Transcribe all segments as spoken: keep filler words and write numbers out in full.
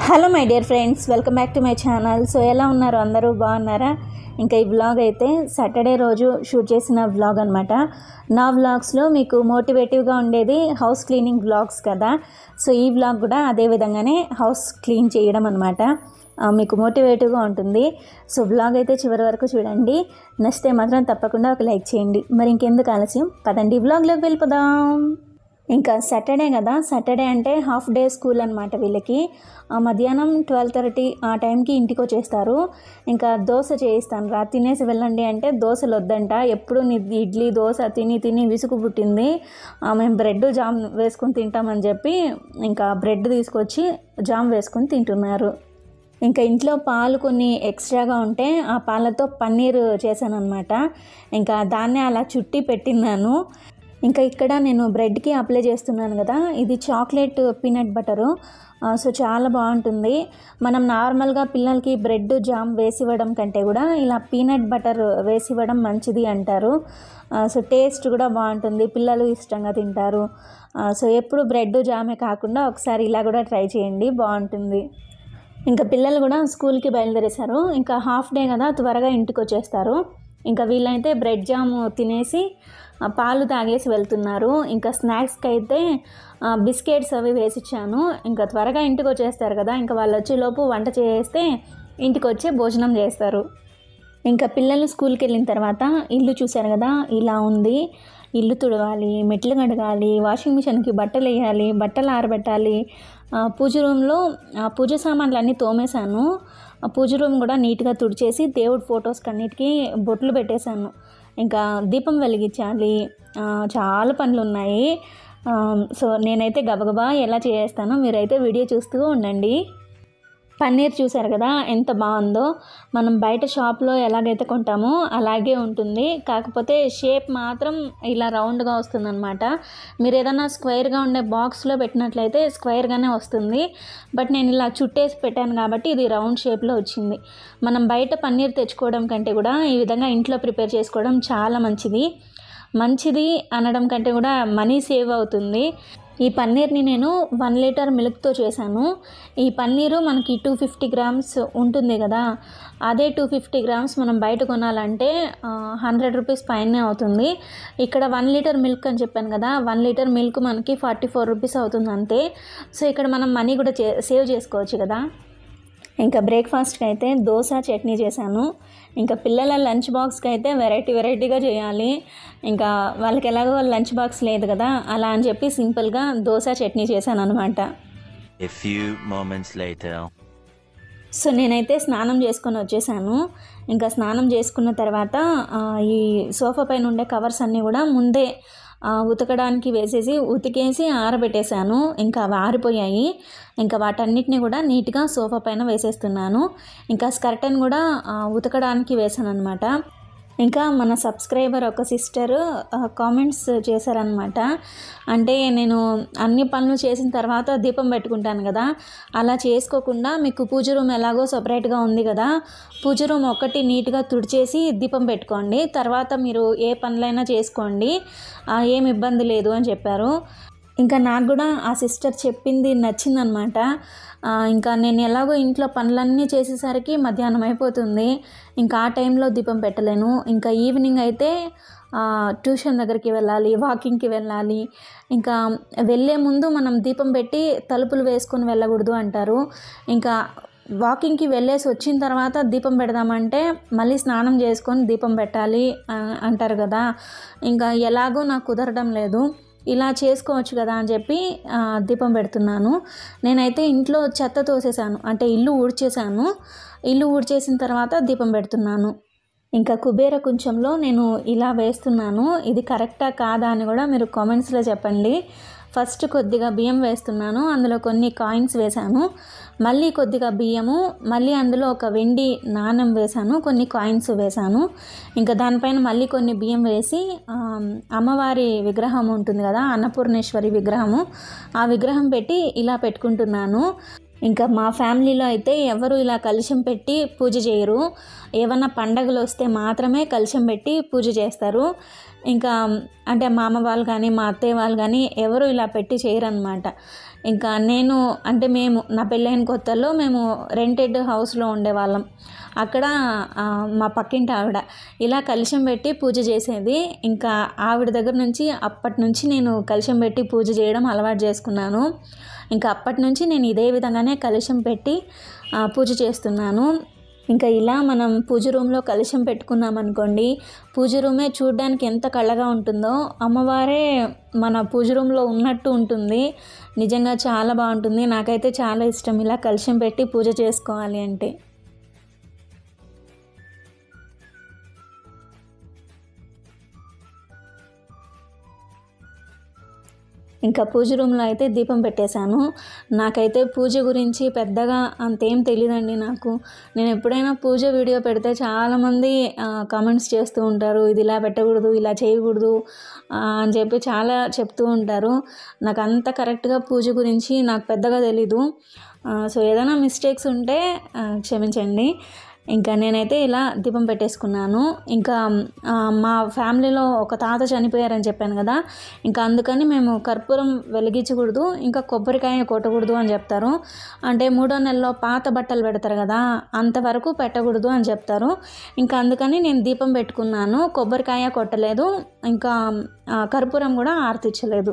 Hello my dear friends, welcome back to my channel. So ఎలా ఉన్నారు? అందరూ బాగున్నారా? ఇంకా ఈ వ్లాగ్ అయితే సాటర్డే రోజు షూట్ చేసిన వ్లాగ్ అనమాట. నా వ్లాగ్స్లో మీకు మోటివేటివ్గా ఉండేది హౌస్ క్లీనింగ్ వ్లాగ్స్ కదా. సో ఈ వ్లాగ్ కూడా అదే విధంగానే హౌస్ క్లీన్ చేయడం అనమాట. మీకు మోటివేటివ్గా ఉంటుంది. సో వ్లాగ్ అయితే చివరి వరకు చూడండి. నచ్చితే మాత్రం తప్పకుండా ఒక లైక్ చేయండి. మరి ఇంకెందుకు ఆలస్యం, పదండి వ్లాగ్లోకి వెళ్ళిపోదాం. ఇంకా సాటర్డే కదా, సాటర్డే అంటే హాఫ్ డే స్కూల్ అనమాట వీళ్ళకి. మధ్యాహ్నం ట్వెల్వ్ థర్టీ ఆ టైంకి ఇంటికి వచ్చేస్తారు. ఇంకా దోశ చేయిస్తాను రా, తినేసి వెళ్ళండి అంటే దోశలు వద్దంట. ఎప్పుడు నీ ఇడ్లీ దోశ తిని తిని విసుగు పుట్టింది, మేము బ్రెడ్ జామ్ వేసుకొని తింటామని చెప్పి ఇంకా బ్రెడ్ తీసుకొచ్చి జామ్ వేసుకొని తింటున్నారు. ఇంకా ఇంట్లో పాలు కొన్ని ఎక్స్ట్రాగా ఉంటే ఆ పాలతో పన్నీర్ చేశాను అనమాట. ఇంకా దాన్నే అలా చుట్టి పెట్టినాను. ఇంకా ఇక్కడ నేను బ్రెడ్కి అప్లై చేస్తున్నాను కదా, ఇది చాక్లెట్ పీనట్ బటరు. సో చాలా బాగుంటుంది. మనం నార్మల్గా పిల్లలకి బ్రెడ్ జామ్ వేసివ్వడం కంటే కూడా ఇలా పీనట్ బటర్ వేసివ్వడం మంచిది అంటారు. సో టేస్ట్ కూడా బాగుంటుంది, పిల్లలు ఇష్టంగా తింటారు. సో ఎప్పుడు బ్రెడ్ జామే కాకుండా ఒకసారి ఇలా కూడా ట్రై చేయండి, బాగుంటుంది. ఇంకా పిల్లలు కూడా స్కూల్కి బయలుదేరేశారు. ఇంకా హాఫ్ డే కదా, త్వరగా ఇంటికి వచ్చేస్తారు. ఇంకా వీళ్ళైతే బ్రెడ్ జామ్ తినేసి పాలు తాగేసి వెళ్తున్నారు. ఇంకా స్నాక్స్కి అయితే బిస్కెట్స్ అవి వేసిచ్చాను. ఇంకా త్వరగా ఇంటికి వచ్చేస్తారు కదా, ఇంకా వాళ్ళు వచ్చేలోపు వంట చేస్తే ఇంటికి వచ్చి భోజనం చేస్తారు. ఇంకా పిల్లలు స్కూల్కి వెళ్ళిన తర్వాత ఇల్లు చూశారు కదా, ఇలా ఉంది. ఇల్లు తుడవాలి, మెట్లు కడగాలి, వాషింగ్ మిషన్కి బట్టలు వేయాలి, బట్టలు ఆరబెట్టాలి. పూజ రూమ్లో పూజ సామాన్లు అన్నీ తోమేశాను. పూజ రూమ్ కూడా నీట్గా తుడిచేసి దేవుడి ఫొటోస్కి అన్నిటికీ బొట్లు పెట్టేశాను. ఇంకా దీపం వెలిగించాలి, చాలా పనులు ఉన్నాయి. సో నేనైతే గబగబా ఎలా చేస్తానో మీరైతే వీడియో చూస్తూ ఉండండి. పన్నీర్ చూసారు కదా ఎంత బాగుందో. మనం బయట షాప్లో ఎలాగైతే కొంటామో అలాగే ఉంటుంది, కాకపోతే షేప్ మాత్రం ఇలా రౌండ్గా వస్తుందన్నమాట. మీరు ఏదైనా స్క్వేర్గా ఉండే బాక్స్లో పెట్టినట్లయితే స్క్వేర్గానే వస్తుంది. బట్ నేను ఇలా చుట్టేసి పెట్టాను కాబట్టి ఇది రౌండ్ షేప్లో వచ్చింది. మనం బయట పన్నీర్ తెచ్చుకోవడం కంటే కూడా ఈ విధంగా ఇంట్లో ప్రిపేర్ చేసుకోవడం చాలా మంచిది. మంచిది అనడం కంటే కూడా మనీ సేవ్ అవుతుంది. ఈ పన్నీర్ని నేను వన్ లీటర్ మిల్క్తో చేశాను. ఈ పన్నీరు మనకి టూ ఫిఫ్టీ గ్రామ్స్ ఉంటుంది కదా, అదే టూ ఫిఫ్టీ గ్రామ్స్ మనం బయట కొనాలంటే హండ్రెడ్ రూపీస్ పైనే అవుతుంది. ఇక్కడ వన్ లీటర్ మిల్క్ అని చెప్పాను కదా, వన్ లీటర్ మిల్క్ మనకి ఫార్టీ ఫోర్ రూపీస్ అవుతుంది అంతే. సో ఇక్కడ మనం మనీ కూడా చే సేవ్ చేసుకోవచ్చు కదా. ఇంకా బ్రేక్ఫాస్ట్కి అయితే దోశ చట్నీ చేశాను. ఇంకా పిల్లల లంచ్ బాక్స్కి అయితే వెరైటీ వెరైటీగా చేయాలి. ఇంకా వాళ్ళకి ఎలాగో లంచ్ బాక్స్ లేదు కదా, అలా అని చెప్పి సింపుల్గా దోశ చట్నీ చేశాను అనమాట. సో నేనైతే స్నానం చేసుకొని వచ్చేసాను. ఇంకా స్నానం చేసుకున్న తర్వాత ఈ సోఫా పైన ఉండే కవర్స్ అన్నీ కూడా ముందే ఉతకడానికి వేసేసి ఉతికేసి ఆరబెట్టేశాను. ఇంకా అవి ఆరిపోయాయి. ఇంకా వాటన్నిటిని కూడా నీట్గా సోఫా పైన వేసేస్తున్నాను. ఇంకా స్కర్టన్ కూడా ఉతకడానికి వేసాను అనమాట. ఇంకా మన సబ్స్క్రైబర్ ఒక సిస్టర్ కామెంట్స్ చేశారనమాట. అంటే నేను అన్ని పనులు చేసిన తర్వాత దీపం పెట్టుకుంటాను కదా, అలా చేసుకోకుండా మీకు పూజ రూమ్ ఎలాగో సపరేట్గా ఉంది కదా, పూజ రూమ్ ఒక్కటి నీట్గా తుడిచేసి దీపం పెట్టుకోండి, తర్వాత మీరు ఏ పనులైనా చేసుకోండి, ఏం ఇబ్బంది లేదు అని చెప్పారు. ఇంకా నాకు కూడా ఆ సిస్టర్ చెప్పింది నచ్చిందనమాట. ఇంకా నేను ఎలాగో ఇంట్లో పనులన్నీ చేసేసరికి మధ్యాహ్నం అయిపోతుంది. ఇంకా ఆ టైంలో దీపం పెట్టలేను. ఇంకా ఈవినింగ్ అయితే ట్యూషన్ దగ్గరికి వెళ్ళాలి, వాకింగ్కి వెళ్ళాలి. ఇంకా వెళ్ళే ముందు మనం దీపం పెట్టి తలుపులు వేసుకొని వెళ్ళకూడదు అంటారు. ఇంకా వాకింగ్కి వెళ్ళేసి వచ్చిన తర్వాత దీపం పెడదామంటే మళ్ళీ స్నానం చేసుకొని దీపం పెట్టాలి అంటారు కదా. ఇంకా ఎలాగో నాకు కుదరడం లేదు, ఇలా చేసుకోవచ్చు కదా అని చెప్పి దీపం పెడుతున్నాను. నేనైతే ఇంట్లో చెత్త తోసేసాను, అంటే ఇల్లు ఊడ్చేసాను. ఇల్లు ఊడ్చేసిన తర్వాత దీపం పెడుతున్నాను. ఇంకా కుబేర కుంచంలో నేను ఇలా వేస్తున్నాను. ఇది కరెక్టా కాదా అని కూడా మీరు కామెంట్స్లో చెప్పండి. ఫస్ట్ కొద్దిగా బియ్యం వేస్తున్నాను, అందులో కొన్ని కాయిన్స్ వేశాను, మళ్ళీ కొద్దిగా బియ్యము, మళ్ళీ అందులో ఒక వెండి నాణెం వేశాను, కొన్ని కాయిన్స్ వేశాను. ఇంకా దానిపైన మళ్ళీ కొన్ని బియ్యం వేసి అమ్మవారి విగ్రహం ఉంటుంది కదా, అన్నపూర్ణేశ్వరి విగ్రహము, ఆ విగ్రహం పెట్టి ఇలా పెట్టుకుంటున్నాను. ఇంకా మా ఫ్యామిలీలో అయితే ఎవరు ఇలా కలశం పెట్టి పూజ చేయరు. ఏమన్నా పండగలు వస్తే మాత్రమే కలశం పెట్టి పూజ చేస్తారు. ఇంకా అంటే మా అమ్మ వాళ్ళు కానీ మా అత్తయ్య వాళ్ళు కానీ ఎవరు ఇలా పెట్టి చేయరన్నమాట. ఇంకా నేను అంటే మేము నా పెళ్ళైన కొత్తలో మేము రెంటెడ్ హౌస్లో ఉండేవాళ్ళం. అక్కడ మా పక్కింటి ఆవిడ ఇలా కలశం పెట్టి పూజ చేసేది. ఇంకా ఆవిడ దగ్గర నుంచి అప్పటి నుంచి నేను కలశం పెట్టి పూజ చేయడం అలవాటు చేసుకున్నాను. ఇంకా అప్పటి నుంచి నేను ఇదే విధంగానే కలశం పెట్టి పూజ చేస్తున్నాను. ఇంకా ఇలా మనం పూజ రూమ్లో కలశం పెట్టుకున్నాం అనుకోండి, పూజ రూమే చూడడానికి ఎంత కళగా ఉంటుందో అమ్మవారే మన పూజ రూమ్లో ఉన్నట్టు ఉంటుంది. నిజంగా చాలా బాగుంటుంది. నాకైతే చాలా ఇష్టం ఇలా కలశం పెట్టి పూజ చేసుకోవాలి అంటే. ఇంకా పూజ రూమ్లో అయితే దీపం పెట్టేశాను. నాకైతే పూజ గురించి పెద్దగా అంతేం తెలియదండి. నాకు నేను ఎప్పుడైనా పూజ వీడియో పెడితే చాలామంది కామెంట్స్ చేస్తూ ఉంటారు, ఇది ఇలా పెట్టకూడదు, ఇలా చేయకూడదు అని చెప్పి చాలా చెప్తూ ఉంటారు. నాకు అంత కరెక్ట్గా పూజ గురించి నాకు పెద్దగా తెలీదు. సో ఏదైనా మిస్టేక్స్ ఉంటే క్షమించండి. ఇంకా నేనైతే ఇలా దీపం పెట్టేసుకున్నాను. ఇంకా మా ఫ్యామిలీలో ఒక తాత చనిపోయారని చెప్పాను కదా, ఇంకా అందుకని మేము కర్పూరం వెలిగించకూడదు, ఇంకా కొబ్బరికాయ కొట్టకూడదు అని చెప్తారు. అంటే మూడో నెలలో పాత బట్టలు పెడతారు కదా, అంతవరకు పెట్టకూడదు అని చెప్తారు. ఇంకా అందుకని నేను దీపం పెట్టుకున్నాను, కొబ్బరికాయ కొట్టలేదు, ఇంకా కర్పూరం కూడా ఆర్తించలేదు.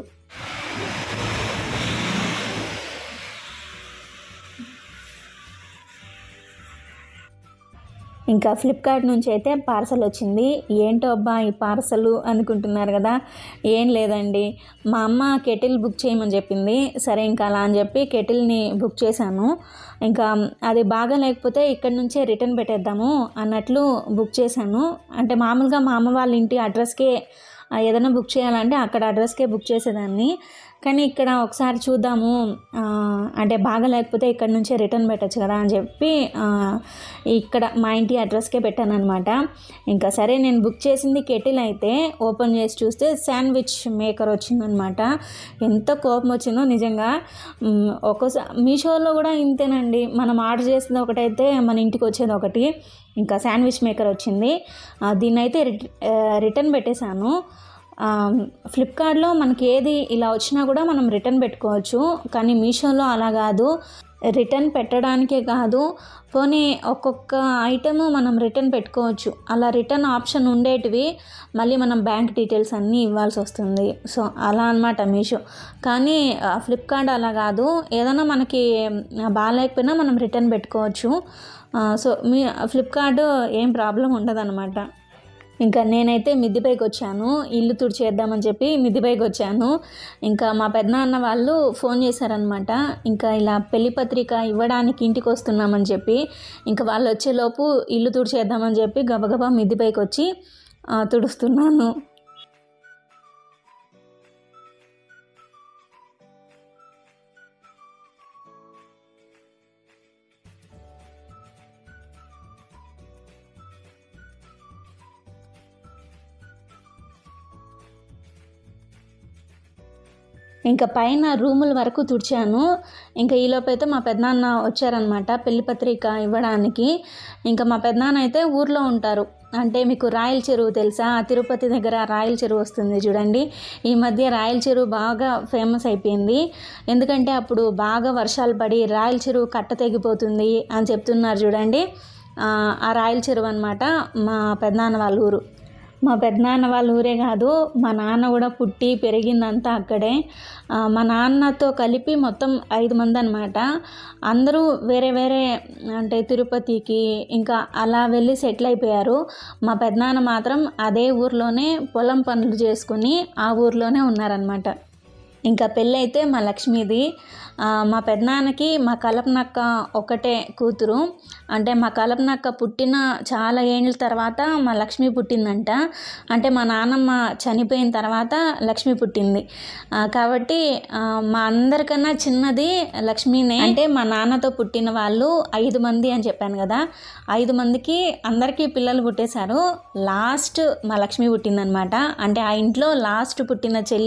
ఇంకా ఫ్లిప్కార్ట్ నుంచి అయితే పార్సల్ వచ్చింది. ఏంటో అబ్బా ఈ పార్సల్ అనుకుంటున్నారు కదా, ఏం లేదండి, మా అమ్మ కెటిల్ బుక్ చేయమని చెప్పింది. సరే ఇంకా అలా అని చెప్పి కెటిల్ని బుక్ చేశాను. ఇంకా అది బాగా లేకపోతే ఇక్కడ నుంచే రిటర్న్ పెట్టేద్దాము అన్నట్లు బుక్ చేశాను. అంటే మామూలుగా మా అమ్మ వాళ్ళ ఇంటి అడ్రస్కే ఏదైనా బుక్ చేయాలంటే అక్కడ అడ్రస్కే బుక్ చేసేదాన్ని. కానీ ఇక్కడ ఒకసారి చూద్దాము, అంటే బాగా లేకపోతే ఇక్కడ నుంచే రిటర్న్ పెట్టచ్చు కదా అని చెప్పి ఇక్కడ మా ఇంటి అడ్రస్కే పెట్టాను అనమాట. ఇంకా సరే నేను బుక్ చేసింది కెటిల్ అయితే ఓపెన్ చేసి చూస్తే శాండ్విచ్ మేకర్ వచ్చిందనమాట. ఎంత కోపం వచ్చిందో నిజంగా. ఒక్కోసారి మీషోలో కూడా ఇంతేనండి, మనం ఆర్డర్ చేసింది ఒకటైతే మన ఇంటికి వచ్చేది ఒకటి. ఇంకా శాండ్విచ్ మేకర్ వచ్చింది, దీన్ని అయితే రిటర్న్ పెట్టేశాను. ఫ్లిప్కార్ట్లో మనకి ఏది ఇలా వచ్చినా కూడా మనం రిటర్న్ పెట్టుకోవచ్చు, కానీ మీషోలో అలా కాదు. రిటర్న్ పెట్టడానికే కాదు, పోనీ ఒక్కొక్క ఐటమ్ మనం రిటర్న్ పెట్టుకోవచ్చు. అలా రిటర్న్ ఆప్షన్ ఉండేటివి మళ్ళీ మనం బ్యాంక్ డీటెయిల్స్ అన్నీ ఇవ్వాల్సి వస్తుంది. సో అలా అన్నమాట మీషో. కానీ ఫ్లిప్కార్ట్ అలా కాదు, ఏదైనా మనకి బాగాలేకపోయినా మనం రిటర్న్ పెట్టుకోవచ్చు. సో మీ ఫ్లిప్కార్ట్ ఏం ప్రాబ్లం ఉండదన్నమాట. ఇంకా నేనైతే మిద్దిపైకి వచ్చాను, ఇల్లు తుడిచేద్దామని చెప్పి మిద్దిపైకి వచ్చాను. ఇంకా మా పెద్దనాన్న వాళ్ళు ఫోన్ చేశారనమాట, ఇంకా ఇలా పెళ్లి పత్రిక ఇవ్వడానికి ఇంటికి వస్తున్నామని చెప్పి. ఇంకా వాళ్ళు వచ్చేలోపు ఇల్లు తుడిచేద్దామని చెప్పి గబగబా మిద్దిపైకి వచ్చి తుడుస్తున్నాను. ఇంకా పైన రూముల వరకు తుడిచాను. ఇంకా ఈలోపు అయితే మా పెద్దనాన్న వచ్చారనమాట పెళ్లి పత్రిక ఇవ్వడానికి. ఇంకా మా పెద్దనాన్న అయితే ఊర్లో ఉంటారు. అంటే మీకు రాయల చెరువు తెలుసా, తిరుపతి దగ్గర రాయల చెరువు వస్తుంది చూడండి. ఈ మధ్య రాయల చెరువు బాగా ఫేమస్ అయిపోయింది, ఎందుకంటే అప్పుడు బాగా వర్షాలు పడి రాయల చెరువు కట్ట తెగిపోతుంది అని చెప్తున్నారు చూడండి. ఆ రాయల చెరువు అనమాట మా పెద్దనాన్న వాళ్ళ ఊరు. మా పెద్దనాన్న వాళ్ళ ఊరే కాదు, మా నాన్న కూడా పుట్టి పెరిగిందంతా అక్కడే. మా నాన్నతో కలిపి మొత్తం ఐదు మంది అనమాట. అందరూ వేరే వేరే అంటే తిరుపతికి ఇంకా అలా వెళ్ళి సెటిల్ అయిపోయారు. మా పెద్దనాన్న మాత్రం అదే ఊర్లోనే పొలం పనులు చేసుకుని ఆ ఊర్లోనే ఉన్నారనమాట. ఇంకా పెళ్ళి అయితే మా లక్ష్మీది. మా పెద్దనాన్నకి మా కలపనక్క ఒకటే కూతురు. అంటే మా కలపనక్క పుట్టిన చాలా ఏళ్ళ తర్వాత మా లక్ష్మి పుట్టిందంట. అంటే మా నాన్నమ్మ చనిపోయిన తర్వాత లక్ష్మి పుట్టింది. కాబట్టి మా అందరికన్నా చిన్నది లక్ష్మీనే. అంటే మా నాన్నతో పుట్టిన వాళ్ళు ఐదు మంది అని చెప్పాను కదా, ఐదు మందికి అందరికీ పిల్లలు పుట్టేశారు. లాస్ట్ మా లక్ష్మి పుట్టిందనమాట. అంటే ఆ ఇంట్లో లాస్ట్ పుట్టిన చెల్లి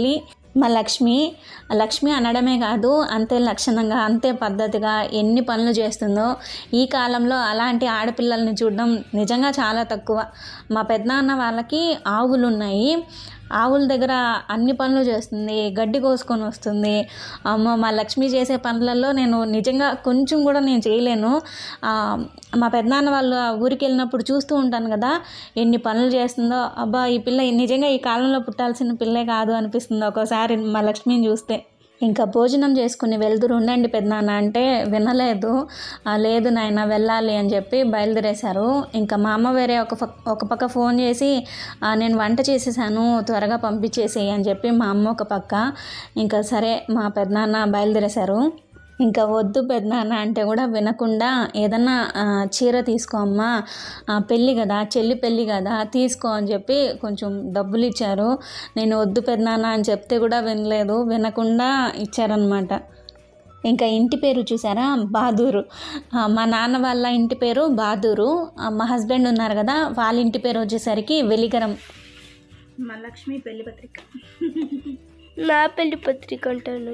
మా లక్ష్మి లక్ష్మి అనడమే కాదు, అంతే లక్షణంగా అంతే పద్ధతిగా ఎన్ని పనులు చేస్తుందో. ఈ కాలంలో అలాంటి ఆడపిల్లల్ని చూడడం నిజంగా చాలా తక్కువ. మా పెద్దనాన్న వాళ్ళకి ఆవులు ఉన్నాయి. ఆవుల దగ్గర అన్ని పనులు చేస్తుంది, గడ్డి కోసుకొని వస్తుంది. అమ్మ మా లక్ష్మి చేసే పనులలో నేను నిజంగా కొంచెం కూడా నేను చేయలేను. మా పెద్దనాన్న వాళ్ళు ఊరికి వెళ్ళినప్పుడు చూస్తూ ఉంటాను కదా, ఎన్ని పనులు చేస్తుందో. అబ్బా, ఈ పిల్ల నిజంగా ఈ కాలంలో పుట్టాల్సిన పిల్లే కాదు అనిపిస్తుంది ఒక్కోసారి మా లక్ష్మిని చూస్తే. ఇంకా భోజనం చేసుకుని వెళ్తురు ఉండండి పెద్దనాన్న అంటే వినలేదు. లేదు నాయన వెళ్ళాలి అని చెప్పి బయలుదేరేశారు. ఇంకా మా అమ్మ వేరే ఒక ఒక పక్క ఫోన్ చేసి నేను వంట చేసేసాను త్వరగా పంపించేసేయి అని చెప్పి మా అమ్మ ఒక పక్క. ఇంకా సరే మా పెద్దనాన్న బయలుదేరేశారు. ఇంకా వద్దు పెద్దనాన్న అంటే కూడా వినకుండా, ఏదన్నా చీర తీసుకో అమ్మా, పెళ్ళి కదా, చెల్లి పెళ్ళి కదా, తీసుకో అని చెప్పి కొంచెం డబ్బులు ఇచ్చారు. నేను వద్దు పెద్దనాన్న అని చెప్తే కూడా వినలేదు, వినకుండా ఇచ్చారనమాట. ఇంకా ఇంటి పేరు చూసారా, బహదూరు. మా నాన్న వాళ్ళ ఇంటి పేరు బహదూరు. మా హస్బెండ్ ఉన్నారు కదా, వాళ్ళ ఇంటి పేరు వచ్చేసరికి వెలిగరం. మా లక్ష్మి పెళ్లి పత్రిక, నా పెళ్లి పత్రిక అంటాను.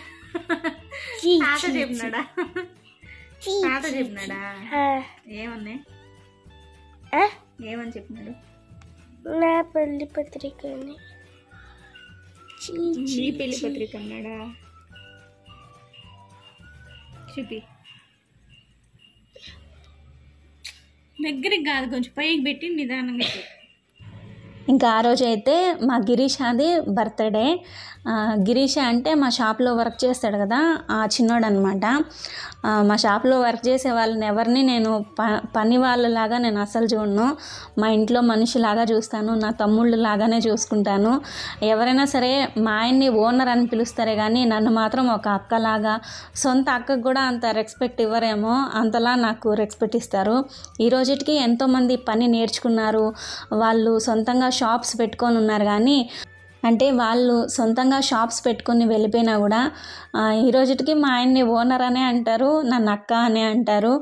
తాత చెప్పినాడా తాత చెప్పినాడా ఏమన్నా ఏమని చెప్పినాడు? నా పెళ్లి పత్రిక నీ పెళ్లి పత్రిక అన్నాడా? చూపి, దగ్గరికి కాదు, కొంచెం పైకి పెట్టి నిదానంగా. ఇంకా ఆ రోజు అయితే మా గిరీషాది బర్త్డే. గిరీష అంటే మా షాప్లో వర్క్ చేస్తాడు కదా, ఆ చిన్నోడు అనమాట. మా షాప్లో వర్క్ చేసే వాళ్ళని ఎవరిని నేను ప పని వాళ్ళలాగా నేను అస్సలు చూడను. మా ఇంట్లో మనిషిలాగా చూస్తాను, నా తమ్ముళ్ళు లాగానే చూసుకుంటాను. ఎవరైనా సరే మా ఆయన్ని ఓనర్ అని పిలుస్తారే కానీ నన్ను మాత్రం ఒక అక్కలాగా, సొంత అక్కకు కూడా అంత రెస్పెక్ట్ ఇవ్వరేమో, అంతలా నాకు రెస్పెక్ట్ ఇస్తారు. ఈ రోజుకి ఎంతోమంది పని నేర్చుకున్నారు, వాళ్ళు సొంతంగా షాప్స్ పెట్టుకొని ఉన్నారు. కానీ అంటే వాళ్ళు సొంతంగా షాప్స్ పెట్టుకొని వెళ్ళిపోయినా కూడా ఈ రోజుకి మా ఆయన్ని ఓనర్ అనే అంటారు, నన్ను అక్క అనే అంటారు.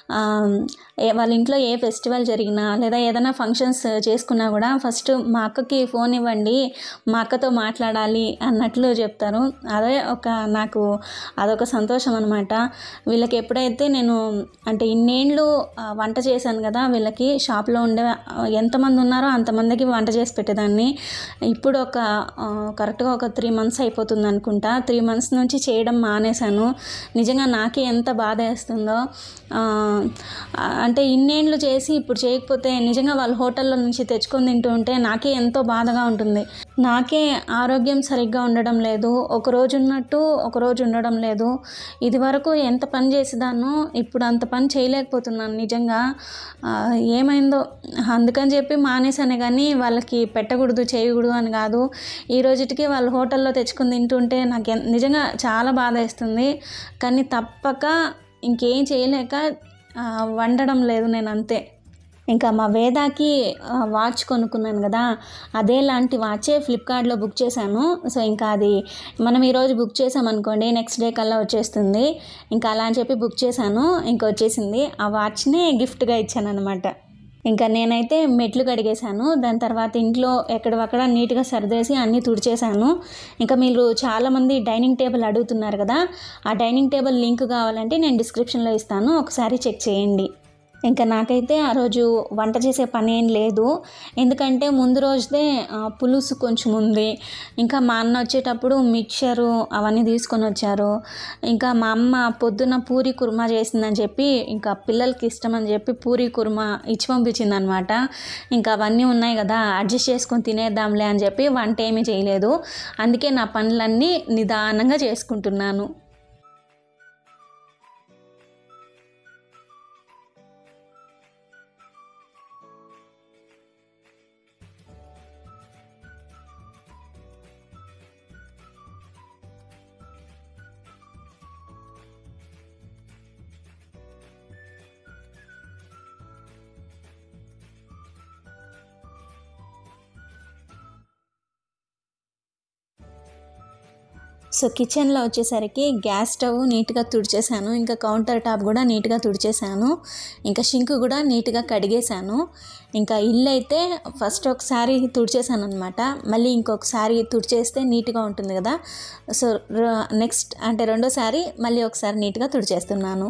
వాళ్ళ ఇంట్లో ఏ ఫెస్టివల్ జరిగినా లేదా ఏదైనా ఫంక్షన్స్ చేసుకున్నా కూడా ఫస్ట్ మా అక్కకి ఫోన్ ఇవ్వండి, మా అక్కతో మాట్లాడాలి అన్నట్లు చెప్తారు. అదే ఒక నాకు అదొక సంతోషం అనమాట. వీళ్ళకి ఎప్పుడైతే నేను అంటే ఇన్నేళ్ళు వంట చేశాను కదా, వీళ్ళకి షాప్లో ఉండే ఎంతమంది ఉన్నారో అంతమందికి వంట చేసి పెట్టేదాన్ని. ఇప్పుడు ఒక కరెక్ట్గా ఒక త్రీ మంత్స్ అయిపోతుంది అనుకుంటా, త్రీ మంత్స్ నుంచి చేయడం మానేశాను. నిజంగా నాకే ఎంత బాధ వేస్తుందో. అంటే ఇన్నేళ్ళు చేసి ఇప్పుడు చేయకపోతే నిజంగా వాళ్ళు హోటల్లో నుంచి తెచ్చుకొని తింటూ ఉంటే నాకే ఎంతో బాధగా ఉంటుంది. నాకే ఆరోగ్యం సరిగ్గా ఉండడం లేదు, ఒకరోజు ఉన్నట్టు ఒకరోజు ఉండడం లేదు. ఇది వరకు ఎంత పని చేసేదాన్నో ఇప్పుడు అంత పని చేయలేకపోతున్నాను. నిజంగా ఏమైందో అందుకని చెప్పి మానేసానే కానీ వాళ్ళకి పెట్టకూడదు చేయకూడదు అని కాదు. ఈ రోజుకి వాళ్ళు హోటల్లో తెచ్చుకొని తింటుంటే నాకు నిజంగా చాలా బాధ వేస్తుంది. కానీ తప్పక ఇంకేం చేయలేక వండడం లేదు నేను, అంతే. ఇంకా మా వేదాకి వాచ్ కొనుక్కున్నాను కదా, అదే లాంటి వాచే ఫ్లిప్కార్ట్లో బుక్ చేశాను. సో ఇంకా అది మనం ఈరోజు బుక్ చేసామనుకోండి నెక్స్ట్ డే కల్లా వచ్చేస్తుంది. ఇంకా అలా అని చెప్పి బుక్ చేశాను, ఇంకా వచ్చేసింది. ఆ వాచ్ని గిఫ్ట్గా ఇచ్చాను అనమాట. ఇంకా నేనైతే మెట్లు కడిగేశాను, దాని తర్వాత ఇంట్లో ఎక్కడవక్కడ నీట్గా సర్దేసి అన్నీ తుడిచేశాను. ఇంకా మీరు చాలామంది డైనింగ్ టేబుల్ అడుగుతున్నారు కదా, ఆ డైనింగ్ టేబుల్ లింక్ కావాలంటే నేను డిస్క్రిప్షన్లో ఇస్తాను, ఒకసారి చెక్ చేయండి. ఇంకా నాకైతే ఆ రోజు వంట చేసే పని ఏం లేదు, ఎందుకంటే ముందు రోజుదే పులుసు కొంచెం ఉంది. ఇంకా మా అన్న వచ్చేటప్పుడు మిక్చరు అవన్నీ తీసుకొని వచ్చారు. ఇంకా మా అమ్మ పొద్దున్న పూరి కుర్మా చేసిందని చెప్పి ఇంకా పిల్లలకి ఇష్టం అని చెప్పి పూరి కుర్మా ఇచ్చి పంపించింది అనమాట. ఇంకా అవన్నీ ఉన్నాయి కదా, అడ్జస్ట్ చేసుకొని తినేద్దాంలే అని చెప్పి వంట ఏమీ చేయలేదు. అందుకే నా పనులన్నీ నిదానంగా చేసుకుంటున్నాను. సో కిచెన్లో వచ్చేసరికి గ్యాస్ స్టవ్ నీట్గా తుడిచేసాను, ఇంకా కౌంటర్ టాప్ కూడా నీట్గా తుడిచేసాను, ఇంకా షింక్ కూడా నీట్గా కడిగేశాను. ఇంకా ఇల్లు అయితే ఫస్ట్ ఒకసారి తుడిచేసాను అనమాట, మళ్ళీ ఇంకొకసారి తుడిచేస్తే నీట్గా ఉంటుంది కదా. సో నెక్స్ట్ అంటే రెండోసారి మళ్ళీ ఒకసారి నీట్గా తుడిచేస్తున్నాను.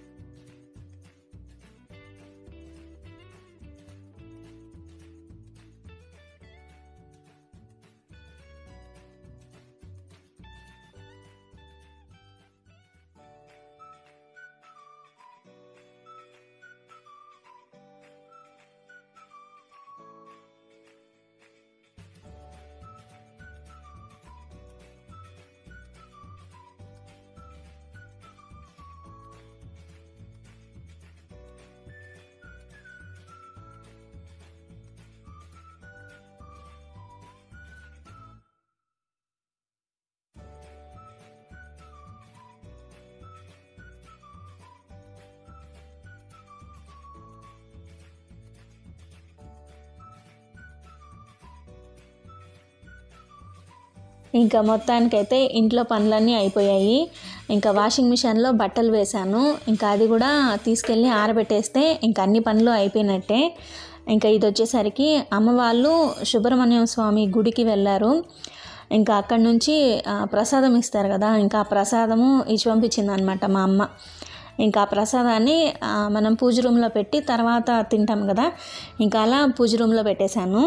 ఇంకా మొత్తానికైతే ఇంట్లో పనులన్నీ అయిపోయాయి. ఇంకా వాషింగ్ మిషన్లో బట్టలు వేశాను, ఇంకా అది కూడా తీసుకెళ్ళి ఆరబెట్టేస్తే ఇంకా అన్ని పనులు అయిపోయినట్టే. ఇంకా ఇది వచ్చేసరికి అమ్మ వాళ్ళు సుబ్రహ్మణ్యం స్వామి గుడికి వెళ్ళారు. ఇంకా అక్కడి నుంచి ప్రసాదం ఇస్తారు కదా, ఇంకా ఆ ప్రసాదము ఇచ్చి పంపించింది అనమాట మా అమ్మ. ఇంకా ఆ ప్రసాదాన్ని మనం పూజ రూమ్లో పెట్టి తర్వాత తింటాం కదా, ఇంకా అలా పూజ రూమ్లో పెట్టేశాను.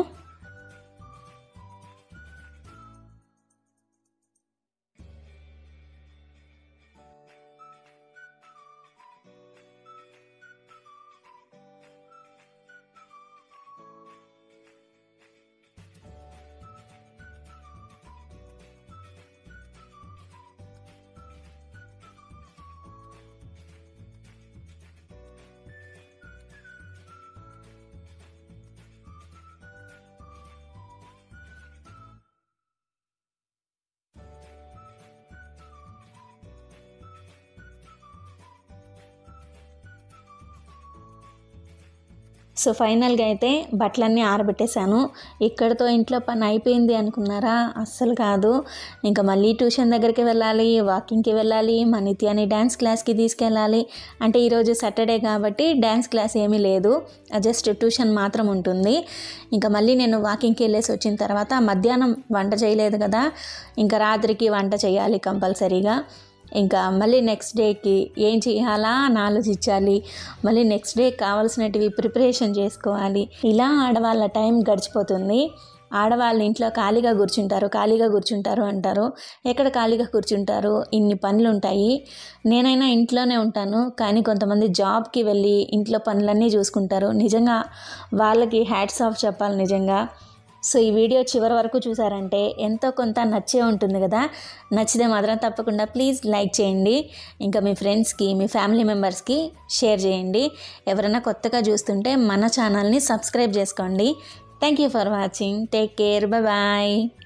సో ఫైనల్గా అయితే బట్టలన్నీ ఆరబెట్టేశాను. ఇక్కడితో ఇంట్లో పని అయిపోయింది అనుకున్నారా? అస్సలు కాదు. ఇంకా మళ్ళీ ట్యూషన్ దగ్గరికి వెళ్ళాలి, వాకింగ్కి వెళ్ళాలి, మా నిత్యాన్ని డ్యాన్స్ క్లాస్కి తీసుకెళ్ళాలి. అంటే ఈరోజు సాటర్డే కాబట్టి డ్యాన్స్ క్లాస్ ఏమీ లేదు, జస్ట్ ట్యూషన్ మాత్రం ఉంటుంది. ఇంకా మళ్ళీ నేను వాకింగ్కి వెళ్ళేసి వచ్చిన తర్వాత మధ్యాహ్నం వంట చేయలేదు కదా, ఇంకా రాత్రికి వంట చేయాలి కంపల్సరీగా. ఇంకా మళ్ళీ నెక్స్ట్ డేకి ఏం చేయాలా అని ఆలోచించాలి, మళ్ళీ నెక్స్ట్ డే కావాల్సినటివి ప్రిపరేషన్ చేసుకోవాలి. ఇలా ఆడవాళ్ళ టైం గడిచిపోతుంది. ఆడవాళ్ళు ఇంట్లో ఖాళీగా కూర్చుంటారు ఖాళీగా కూర్చుంటారు అంటారు. ఎక్కడ ఖాళీగా కూర్చుంటారు, ఇన్ని పనులు ఉంటాయి. నేనైనా ఇంట్లోనే ఉంటాను, కానీ కొంతమంది జాబ్కి వెళ్ళి ఇంట్లో పనులన్నీ చూసుకుంటారు. నిజంగా వాళ్ళకి హ్యాట్స్ ఆఫ్ చెప్పాలి నిజంగా. సో ఈ వీడియో చివరి వరకు చూసారంటే ఎంతో కొంత నచ్చే ఉంటుంది కదా. నచ్చితే మాత్రం తప్పకుండా ప్లీజ్ లైక్ చేయండి, ఇంకా మీ ఫ్రెండ్స్కి మీ ఫ్యామిలీ మెంబర్స్కి షేర్ చేయండి. ఎవరైనా కొత్తగా చూస్తుంటే మన ఛానల్ని సబ్స్క్రైబ్ చేసుకోండి. Thank you for watching. Take care. Bye bye.